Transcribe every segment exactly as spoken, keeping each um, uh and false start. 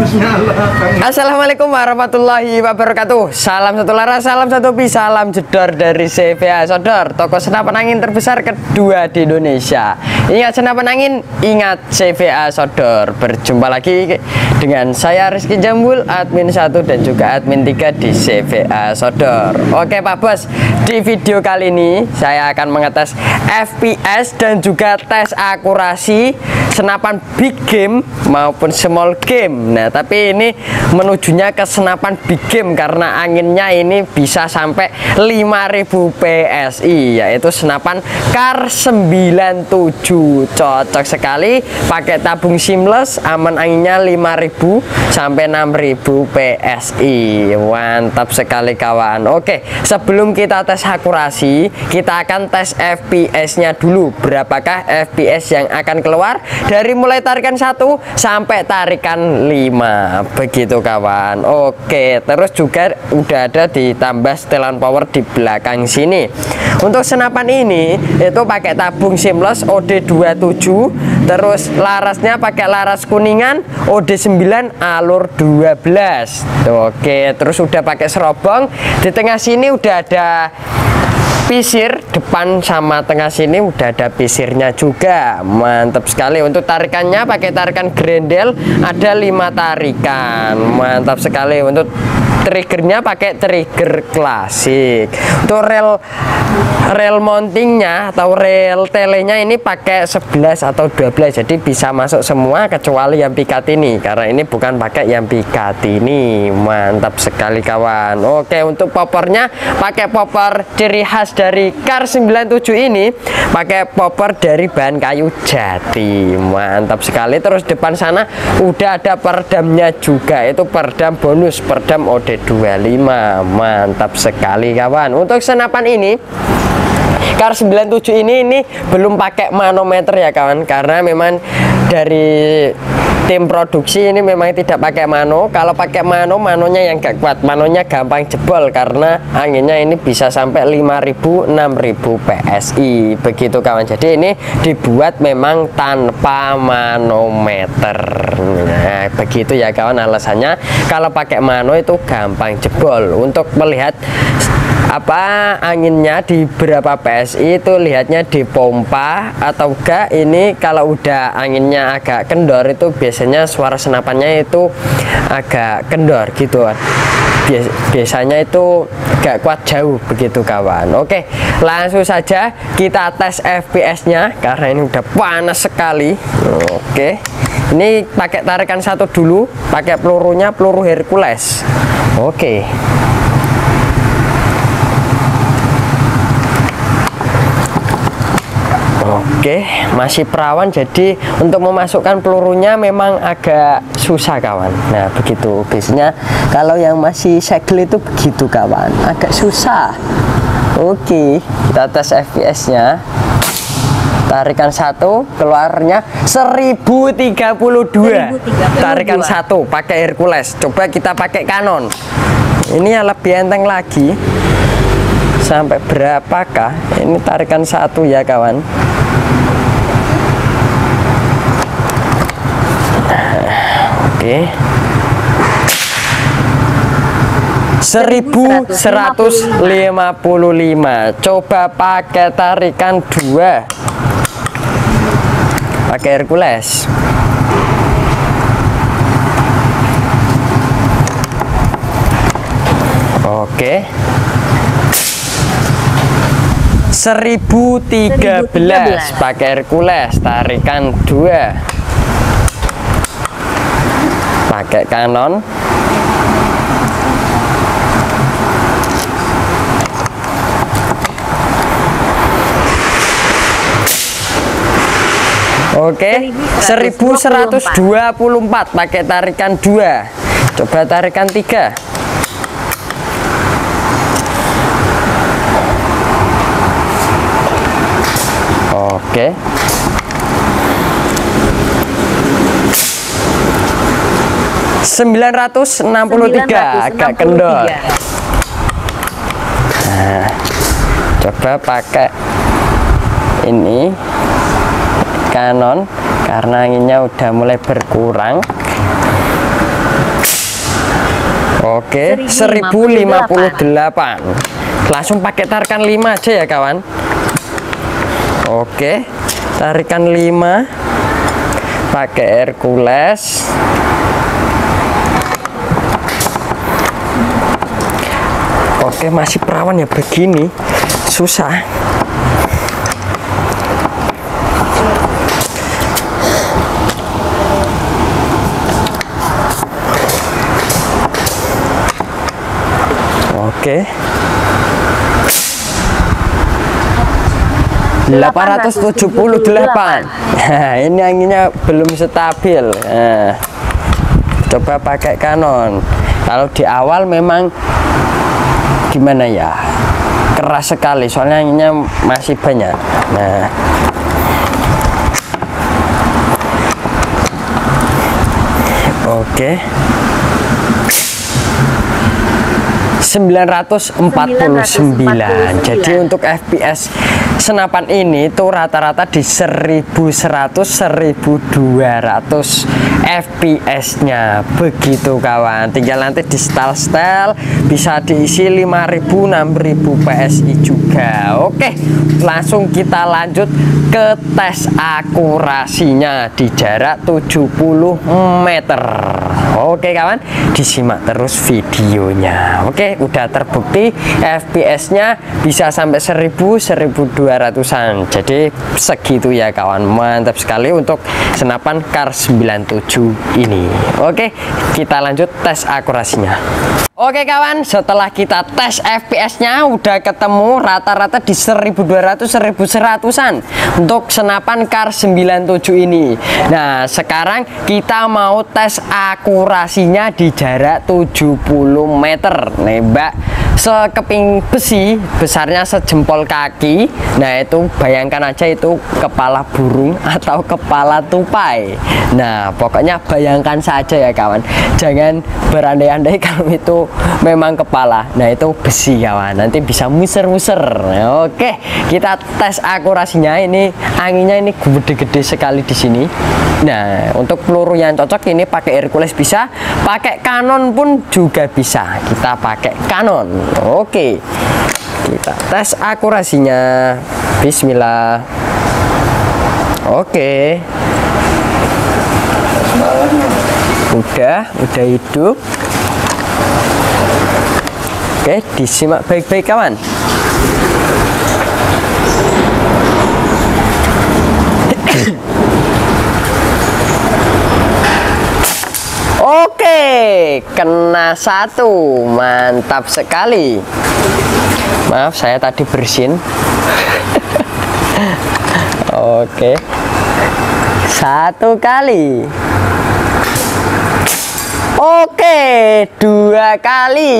Assalamualaikum warahmatullahi wabarakatuh. Salam satu laras, salam satu pi, salam jedor dari C V A Sodor, toko senapan angin terbesar kedua di Indonesia. Ingat senapan angin, ingat C V A Sodor. Berjumpa lagi dengan saya Rizky Jambul, admin satu dan juga admin tiga di C V A Sodor. Oke Pak Bos, di video kali ini saya akan mengetes F P S dan juga tes akurasi senapan big game maupun small game. Nah, tapi ini menujunya ke senapan big game karena anginnya ini bisa sampai lima ribu P S I, yaitu senapan Kar sembilan tujuh. Cocok sekali, pakai tabung seamless, aman anginnya lima ribu sampai enam ribu P S I. Mantap sekali kawan. Oke, sebelum kita tes akurasi, kita akan tes F P S-nya dulu. Berapakah F P S yang akan keluar dari mulai tarikan satu sampai tarikan lima, begitu kawan. Oke, terus juga udah ada ditambah setelan power di belakang sini. Untuk senapan ini itu pakai tabung seamless O D dua puluh tujuh, terus larasnya pakai laras kuningan O D sembilan alur dua belas. Oke, terus udah pakai serobong. Di tengah sini udah ada pisir, depan sama tengah sini udah ada pisirnya juga. Mantap sekali. Untuk tarikannya pakai tarikan grendel, ada lima tarikan. Mantap sekali. Untuk triggernya pakai trigger klasik. Untuk rel rel mountingnya atau rel telenya ini pakai sebelas atau dua belas, jadi bisa masuk semua kecuali yang pikat ini, karena ini bukan pakai yang pikat ini. Mantap sekali kawan. Oke, untuk popornya pakai popor ciri khas dari Kar sembilan tujuh ini, pakai popor dari bahan kayu jati. Mantap sekali. Terus depan sana udah ada peredamnya juga, itu peredam bonus, peredam O D dua puluh lima. Mantap sekali kawan. Untuk senapan ini Kar sembilan tujuh ini ini belum pakai manometer ya kawan, karena memang dari tim produksi ini memang tidak pakai mano. Kalau pakai mano, manonya yang gak kuat, manonya gampang jebol karena anginnya ini bisa sampai lima ribu enam ribu P S I, begitu kawan. Jadi ini dibuat memang tanpa manometer. Nah, begitu ya kawan alasannya. Kalau pakai mano itu gampang jebol. Untuk melihat apa anginnya di berapa P S I itu lihatnya di pompa atau enggak. Ini kalau udah anginnya agak kendor itu biasanya suara senapannya itu agak kendor gitu. Bias biasanya itu gak kuat jauh, begitu kawan. Oke, langsung saja kita tes F P S-nya karena ini udah panas sekali. Oke, ini pakai tarikan satu dulu, pakai pelurunya peluru Hercules. Oke. Oke, masih perawan, jadi untuk memasukkan pelurunya memang agak susah kawan. Nah, begitu biasanya kalau yang masih segel itu begitu kawan, agak susah. Oke, kita tes F P S-nya. Tarikan satu keluarnya seribu tiga puluh dua. Tarikan satu pakai Hercules. Coba kita pakai Canon. Ini yang lebih enteng lagi. Sampai berapakah ini tarikan satu ya kawan? Oke, seribu seratus lima puluh lima. Coba pakai tarikan dua, pakai Hercules. Oke, seribu tiga belas pakai Hercules, tarikan dua, pakai Canon. Oke, seribu seratus dua puluh empat pakai tarikan dua. Coba tarikan tiga. Oke, sembilan ratus enam puluh tiga, agak kendor. Nah, coba pakai ini Canon karena anginnya udah mulai berkurang. Oke, seribu lima puluh delapan. Langsung pakai tarikan lima aja ya kawan. Oke, tarikan lima pakai Hercules. Oke, masih perawan ya begini, susah. Oke, delapan ratus tujuh puluh delapan. Nah, ini anginnya belum stabil. Nah, coba pakai Canon. Kalau di awal memang gimana ya, keras sekali soalnya anginnya masih banyak. Nah, oke, sembilan ratus empat puluh sembilan. Jadi untuk F P S senapan ini tuh rata-rata di seribu seratus seribu dua ratus F P S-nya. Begitu kawan. Tinggal nanti di setel-setel, bisa diisi lima ribu enam ribu P S I juga. Oke, langsung kita lanjut ke tes akurasinya di jarak tujuh puluh meter. Oke kawan, disimak terus videonya. Oke, udah terbukti F P S-nya bisa sampai seribu seribu dua ratusan. Jadi segitu ya kawan. Mantap sekali untuk senapan Kar sembilan tujuh ini. Oke, kita lanjut tes akurasinya. Oke kawan, setelah kita tes F P S-nya udah ketemu rata-rata di seribu dua ratus seribu seratusan untuk senapan Kar sembilan tujuh ini. Nah, sekarang kita mau tes akurasinya di jarak tujuh puluh meter. Nembak sekeping besi besarnya sejempol kaki. Nah, itu bayangkan aja itu kepala burung atau kepala tupai. Nah, pokoknya bayangkan saja ya kawan. Jangan berandai-andai kalau itu memang kepala. Nah, itu besi kawan, nanti bisa muser-muser. Oke, kita tes akurasinya. Ini anginnya ini gede-gede sekali di sini. Nah, untuk peluru yang cocok ini pakai Hercules bisa, pakai Canon pun juga bisa. Kita pakai Canon. Oke, kita tes akurasinya. Bismillah. Oke, udah udah hidup. Oke, disimak baik-baik kawan. Oke, kena satu. Mantap sekali. Maaf, saya tadi bersin. Oke, satu kali. Oke, dua kali.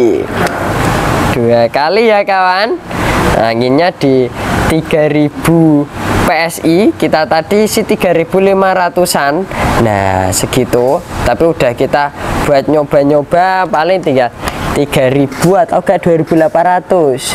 Dua kali ya kawan. Anginnya di tiga ribu P S I. Kita tadi isi tiga ribu lima ratusan. Nah, segitu. Tapi udah kita buat nyoba-nyoba paling tinggal tiga ribu atau enggak dua ribu delapan ratus.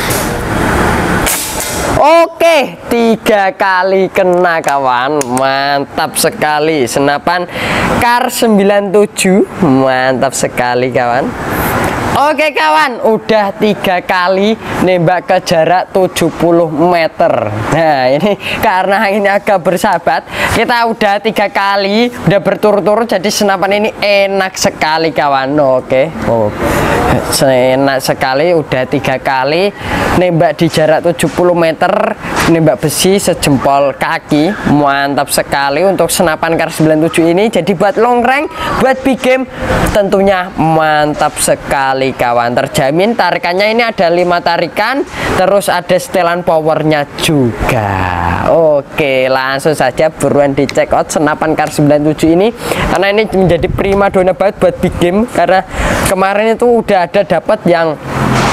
Oke, tiga kali kena kawan. Mantap sekali. Senapan Kar sembilan tujuh. Mantap sekali kawan. Oke kawan, udah tiga kali nembak ke jarak tujuh puluh meter. Nah, ini karena ini agak bersahabat, kita udah tiga kali, udah berturut-turut, jadi senapan ini enak sekali kawan. Oke, oh, enak sekali, udah tiga kali nembak di jarak tujuh puluh meter, nembak besi sejempol kaki. Mantap sekali untuk senapan Kar sembilan tujuh ini. Jadi buat long range, buat big game tentunya mantap sekali kawan. Terjamin tarikannya ini ada lima tarikan, terus ada setelan powernya juga. Oke, langsung saja buruan dicek out senapan Kar sembilan tujuh ini, karena ini menjadi prima dona banget buat big game. Karena kemarin itu udah ada dapat yang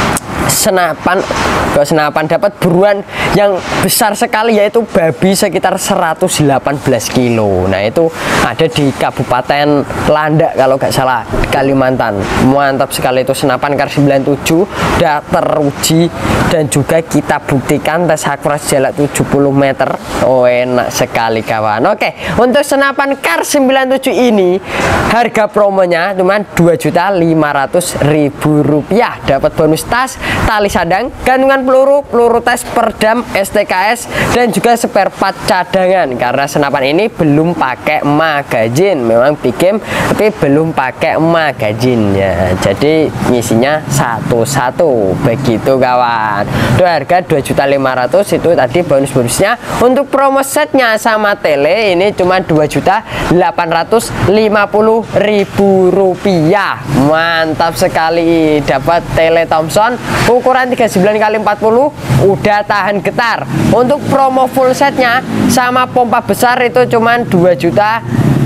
senapan ke senapan dapat buruan yang besar sekali, yaitu babi sekitar seratus delapan belas kilo. Nah itu ada di Kabupaten Landak kalau nggak salah, Kalimantan. Mantap sekali itu senapan Kar sembilan puluh tujuh, udah teruji dan juga kita buktikan tes akurasi jarak tujuh puluh meter. Oh enak sekali kawan. Oke, untuk senapan Kar sembilan puluh tujuh ini harga promonya cuma dua juta lima ratus ribu rupiah, dapat bonus tas, tali sadang, gantungan peluru, peluru tes, perdam, S T K S, dan juga spare part cadangan. Karena senapan ini belum pakai magazin, memang big game tapi belum pakai magazinnya, jadi ngisinya satu-satu begitu kawan. Itu harga dua juta lima ratus ribu, itu tadi bonus-bonusnya. Untuk promo setnya sama tele ini cuma dua juta delapan ratus lima puluh ribu rupiah. Mantap sekali, dapat tele Thompson ukuran tiga puluh sembilan kali empat puluh, udah tahan getar. Untuk promo full setnya sama pompa besar itu cuman dua juta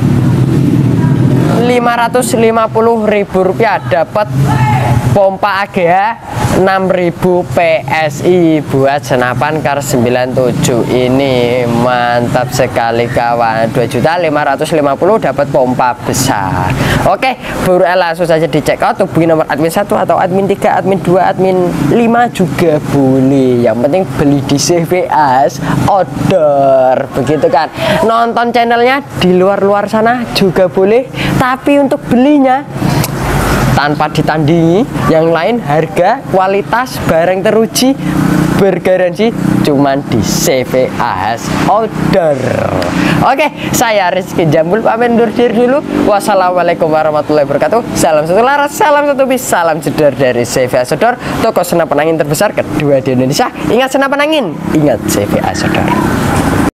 lima ratus lima puluh ribu rupiah, dapat pompa A G H enam ribu P S I buat senapan Kar sembilan puluh tujuh ini. Mantap sekali kawan, dua juta lima ratus lima puluh dapat pompa besar. Oke, baru langsung saja dicek out, hubungi nomor admin satu atau admin tiga, admin dua, admin lima juga boleh. Yang penting beli di C V A S order, begitu kan. Nonton channelnya di luar-luar sana juga boleh, tapi untuk belinya tanpa ditandingi yang lain, harga, kualitas, barang teruji, bergaransi cuman di C V A S order. Oke, saya Rizky Jambul pamit undur diri dulu. Wassalamualaikum warahmatullahi wabarakatuh. Salam satu laras, salam satu bis, salam jedor dari C V A S Odor, toko senapan angin terbesar kedua di Indonesia. Ingat senapan angin, ingat C V A S Odor.